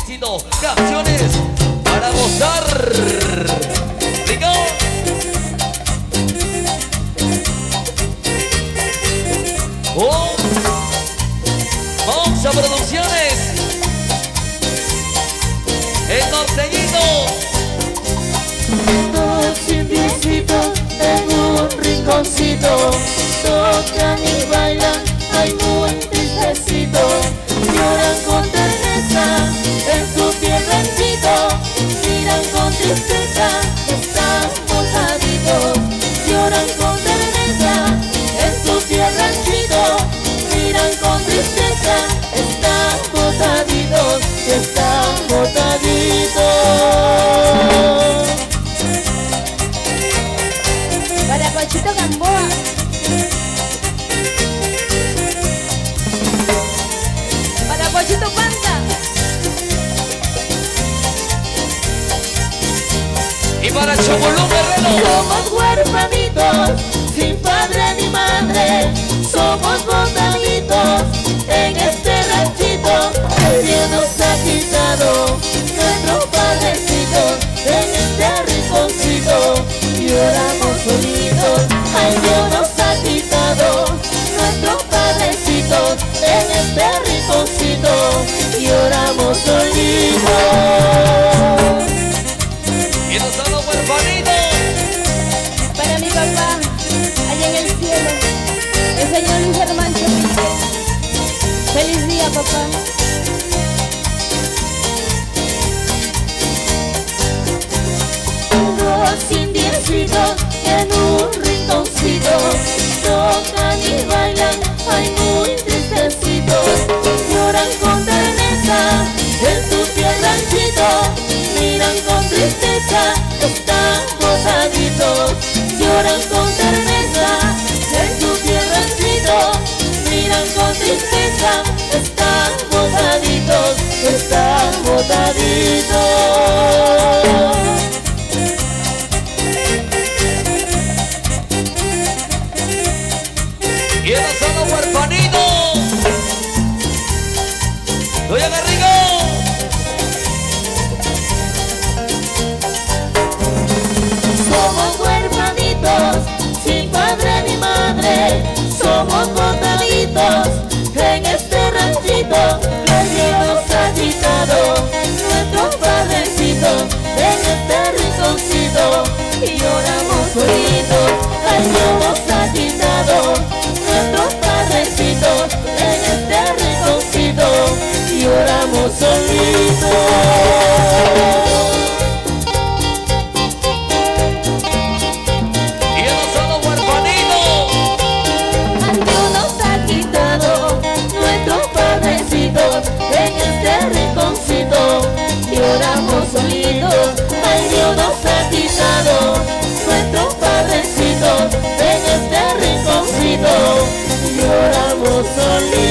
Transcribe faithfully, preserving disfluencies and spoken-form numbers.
éxito, canciones para gozar. Rico. Oh, Monza Producciones, el norteñito. Dos indiecitos en un rinconcito, tocan y bailan, hay muy tristecitos, lloran con terneza en su tierrancito, miran con tristeza, están botaditos, lloran con terneza en su tierrancito, miran con tristeza, están botaditos, están botaditos. Para Pochito Gamboa. Para Pochito Panta. Y para Chocolú Guerrero. Somos huérfanitos, sin padre ni madre, somos botaditos en este ranchito que Dios nos ha quitado nuestros padrecitos en este rinconcito. Lloramos solitos, ay Dios nos ha quitado nuestros padrecitos en este rinconcito. Lloramos solitos. Y no son los huerfanitos. Para mi papá, allá en el cielo, el señor Luis Germán Chopique. Feliz día, papá. Dos indiecitos en un rinconcito, tocan y bailan, hay muy tristecitos, lloran con terneza en su tierrancito, miran con tristeza, están botaditos, lloran con terneza en su tierrancito, miran con tristeza, están botaditos, están botaditos. Y esos son los huerfanitos. Doña Garrigo. Somos huérfanitos, sin padre ni madre, somos botaditos en este ranchito que Dios nos ha quitado nuestros padrecitos en este rinconcito y lloramos solitos, ay Dios nos ha quitado nuestros padrecitos en este rinconcito y lloramos solitos. En este rinconcito lloramos solitos, ay Dios nos ha quitado nuestros padrecitos en este rinconcito lloramos solitos.